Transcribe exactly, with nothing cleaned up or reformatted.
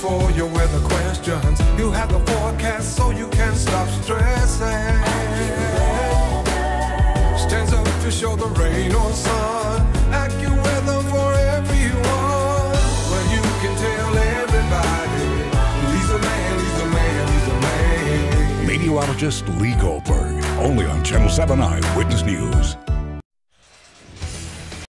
for your weather questions. You have the forecast so you can stop stressing. Stands up to show the rain or sun. Accuweather for everyone. Well, you can tell everybody he's a man, he's a man, he's a man. Meteorologist Lee Goldberg, only on Channel seven Eyewitness News.